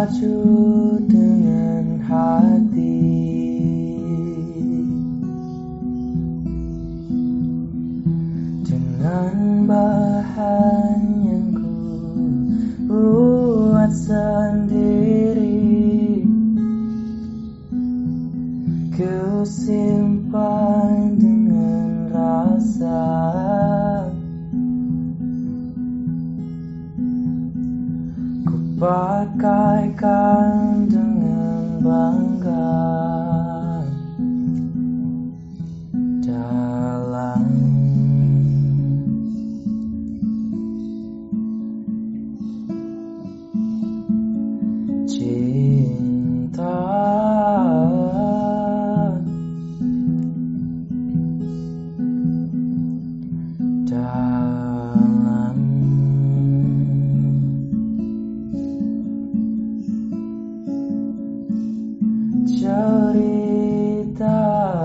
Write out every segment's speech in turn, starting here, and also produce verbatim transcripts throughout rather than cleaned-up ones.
melaju dengan hati, dengan bahan yang ku buat sendiri. Ku simpan dengan rasa, ku pakaikan dengan bangga dalam cinta. Dalam cerita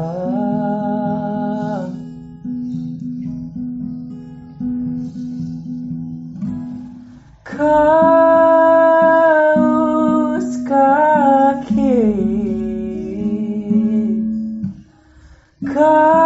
kaus kaki, kaus